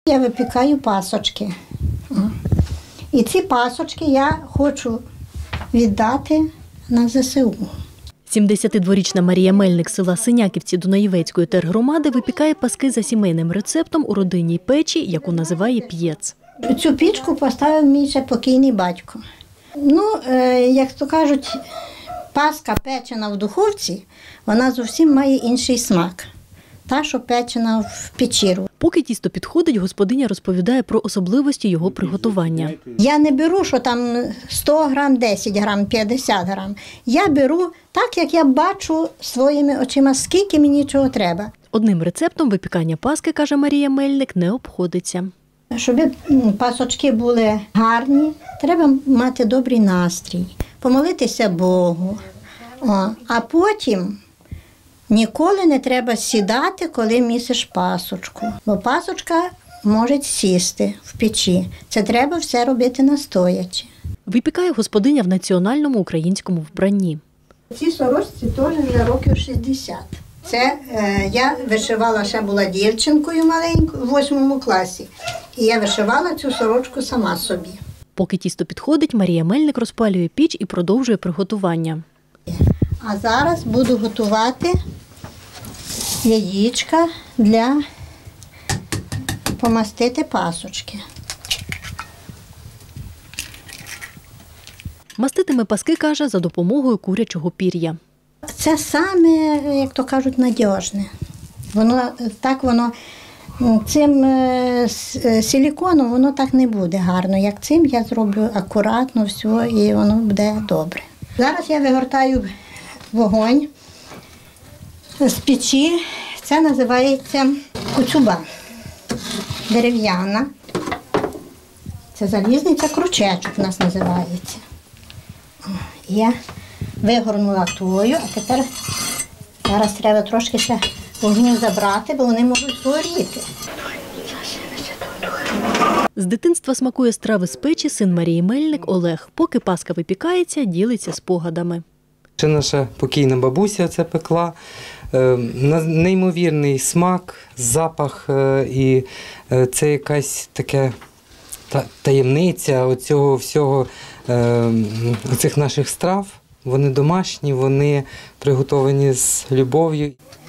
Я випікаю пасочки. І ці пасочки я хочу віддати на ЗСУ. 72-річна Марія Мельник з села Синяківці Дунаєвецької тергромади випікає паски за сімейним рецептом у родинній печі, яку називає п'єц. Цю пічку поставив мій ще покійний батько. Як то кажуть, паска печена в духовці, вона зовсім має інший смак. Та, що печена в печі. Поки тісто підходить, господиня розповідає про особливості його приготування. Я не беру, що там 100 грам, 10 грам, 50 грам. Я беру так, як я бачу своїми очима, скільки мені чого треба. Одним рецептом випікання паски, каже Марія Мельник, не обходиться. Щоб пасочки були гарні, треба мати добрий настрій, помолитися Богу. А потім ніколи не треба сідати, коли місиш пасочку. Бо пасочка може сісти в печі. Це треба все робити настоячи. Випікає господиня в національному українському вбранні. Ці сорочці теж вже років 60. Це я вишивала, ще була дівчинкою маленькою, в 8 класі. І я вишивала цю сорочку сама собі. Поки тісто підходить, Марія Мельник розпалює піч і продовжує приготування. А зараз буду готувати яєчка для помастити пасочки. Маститиме паски, каже, за допомогою курячого пір'я. Це саме, як то кажуть, надіжне. Цим силіконом воно так не буде гарно, як цим я зроблю акуратно все і воно буде добре. Зараз я вигортаю вогонь з печі. Це називається куцюба дерев'яна. Це залізниця, кручечок у нас називається. Я вигорнула тою, а тепер зараз треба трошки ще вогню забрати, бо вони можуть згоріти. З дитинства смакує страви з печі син Марії Мельник Олег. Поки паска випікається, ділиться спогадами. Ще наша покійна бабуся це пекла. Неймовірний смак, запах, і це якась така таємниця оцього всього, оцих наших страв. Вони домашні, вони приготовані з любов'ю.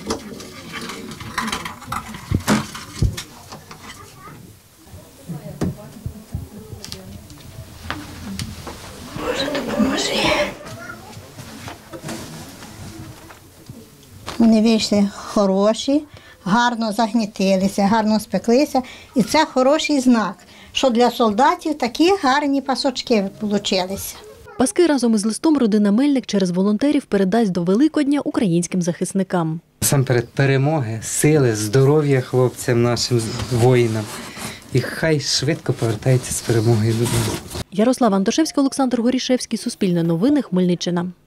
Вони вийшли хороші, гарно загнітилися, гарно спеклися. І це хороший знак, що для солдатів такі гарні пасочки получилися. Паски разом із листом родина Мельник через волонтерів передасть до Великодня українським захисникам. Насамперед перемоги, сили, здоров'я хлопцям, нашим воїнам. І хай швидко повертаються з перемогою додому. Ярослава Антошевська, Олександр Горішевський, Суспільне новини, Хмельниччина.